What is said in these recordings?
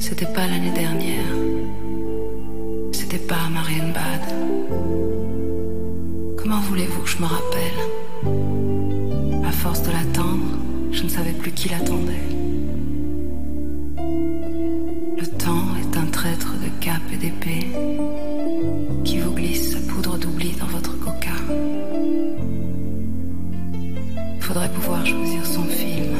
C'était pas l'année dernière. C'était pas à Marienbad. Comment voulez-vous que je me rappelle? À force de l'attendre, je ne savais plus qui l'attendait. Le temps est un traître de cap et d'épée qui vous glisse sa poudre d'oubli dans votre coca. Faudrait pouvoir choisir son film.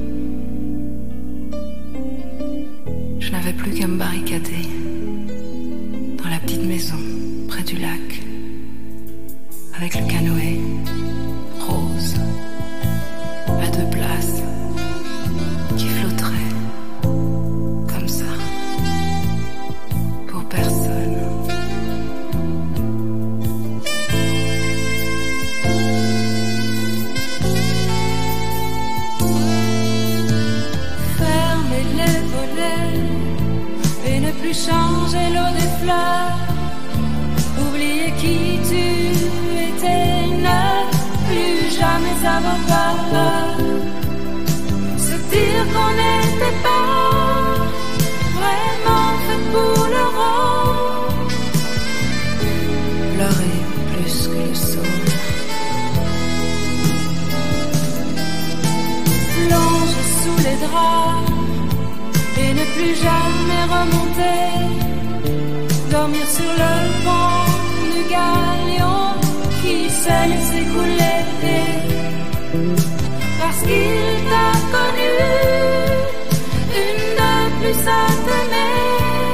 Je n'avais plus qu'à me barricader dans la petite maison près du lac avec le canoë rose à 2 places qui flotterait comme ça pour personne. Fermez les volets et ne plus changer l'eau des fleurs. Oubliez qui tu étais, ne plus jamais avoir peur. Se dire qu'on n'était pas vraiment fait pour le rôle. Pleurer plus que le sol. Plonger sous les draps et ne plus jamais remonter. Dormir sur le pont du galion qui s'est laissé couler. Parce qu'il t'a connu, une de plus à t'aimer.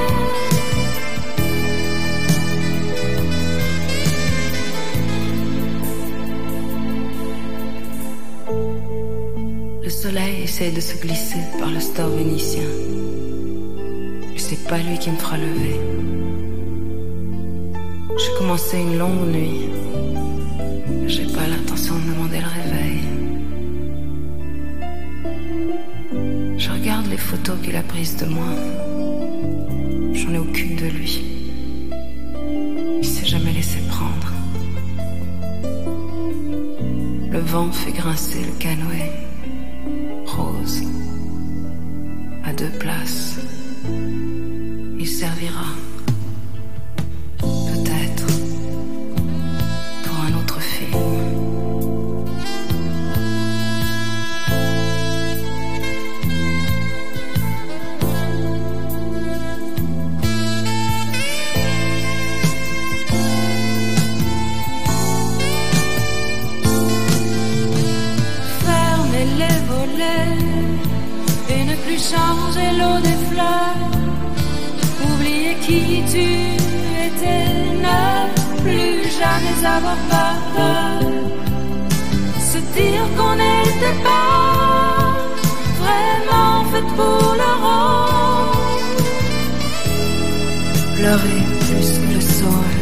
Le soleil essaie de se glisser par le store vénitien. Et c'est pas lui qui me fera lever. J'ai commencé une longue nuit. J'ai pas l'intention de demander le réveil. Je regarde les photos qu'il a prises de moi. J'en ai aucune de lui. Il s'est jamais laissé prendre. Le vent fait grincer le canoë rose à 2 places. Il servira peut-être pour un autre film. Fermez les volets et ne plus changer l'eau des fleurs. Oubliez qui tu étais, ne plus jamais avoir peur. Se dire qu'on n'était pas vraiment fait pour le rôle. Pleurer plus que le sol.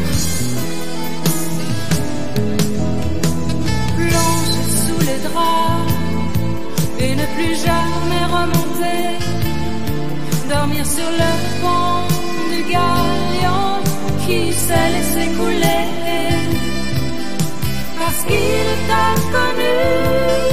Plonger sous les draps et ne plus jamais remonter. Dormir sur le pont du galion qui s'est laissé couler. Parce qu'il t'a connu,